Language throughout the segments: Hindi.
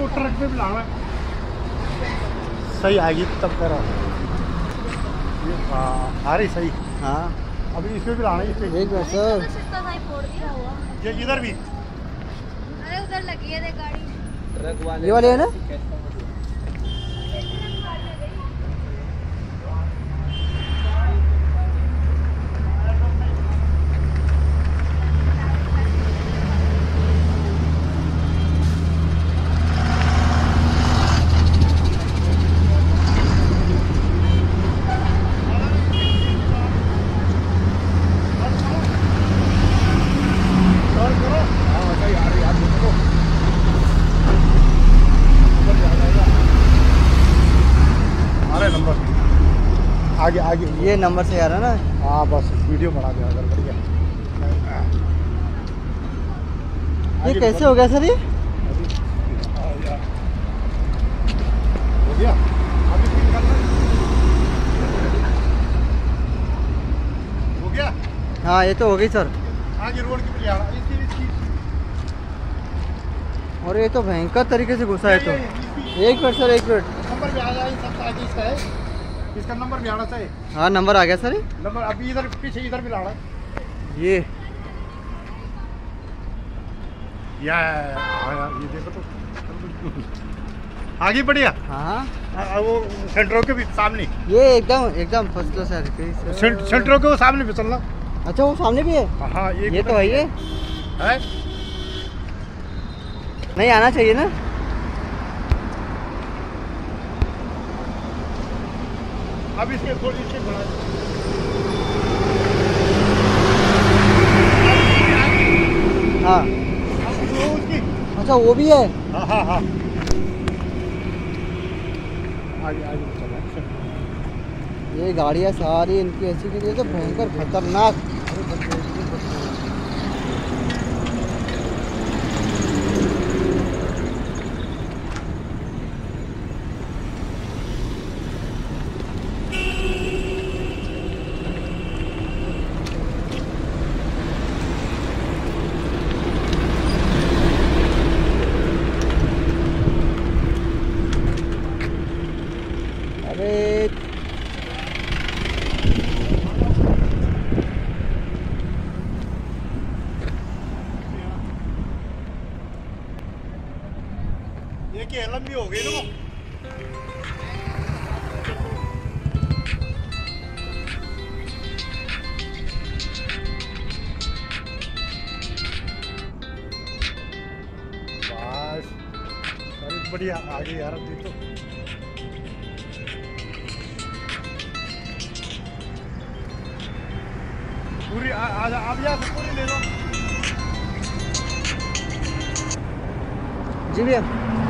ट्रक पे भी लाना सही आएगी तब करो। ये आ रही सही। हाँ अभी इसमें भी लाना है। एक बार सर ये इधर भी। अरे उधर लगी है गाड़ी। ट्रक वाले ये वाले है ना। आगे आगे ये नंबर से आ रहा ना। हाँ बस वीडियो बना दिया अगर बढ़िया। ये कैसे हो गया सर? ये हो गया अभी हो गया। हाँ ये तो हो गई सर। आगे रोड की पे इसकी और ये तो भयंकर तरीके से घुसा है। तो एक मिनट सर, एक मिनट। नंबर भी आ जाए सब आगे इसका है। इसका नंबर भी आना चाहिए। हाँ नंबर आ गया सर। नंबर अभी इधर पीछे इधर भी लाना ये ये देखो तो आगे बढ़िया। हाँ वो सेंटरों के भी सामने। ये एकदम एकदम फर्स्ट क्लास है। सेंटरों के वो सामने भी चलना। अच्छा वो सामने भी है। हाँ ये तो है। ये है नहीं आना चाहिए ना। अब इसके थोड़ी सी बढ़ा। हाँ अच्छा वो भी है। हाँ हाँ हाँ आगे आगे चला। ये गाड़ियाँ सारी इनकी ऐसी की तो भयंकर खतरनाक। ये क्या लंबी हो गई ना। बस बढ़िया आगे यार। अभी तो पूरी आप यहाँ से पूरी ले लो। जी भैया।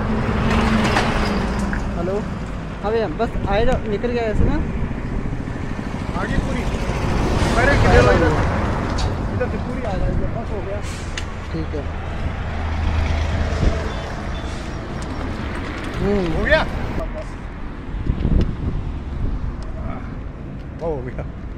हेलो हाँ भैया बस आए जाओ, निकल गया ऐसे ना। आगे पूरी पहले किधर इधर से पूरी आ जाएगी। बस हो गया। ठीक है। हो गया। हो गया।